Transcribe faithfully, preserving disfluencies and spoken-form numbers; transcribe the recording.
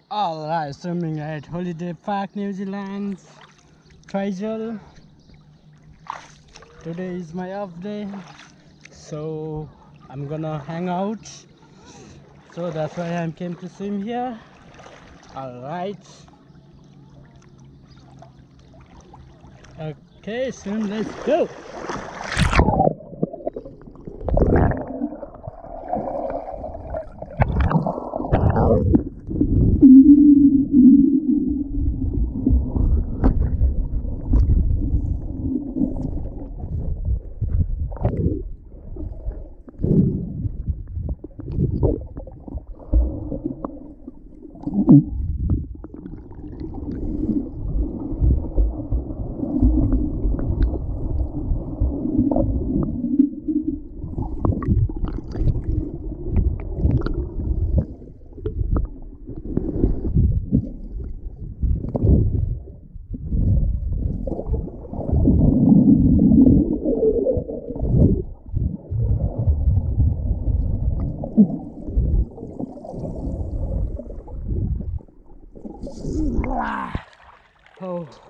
Alright, swimming at Holiday Park, New Zealand, Twizel. Today is my off day, so I'm gonna hang out. So that's why I came to swim here. Alright. Okay, swim, let's go. Oh.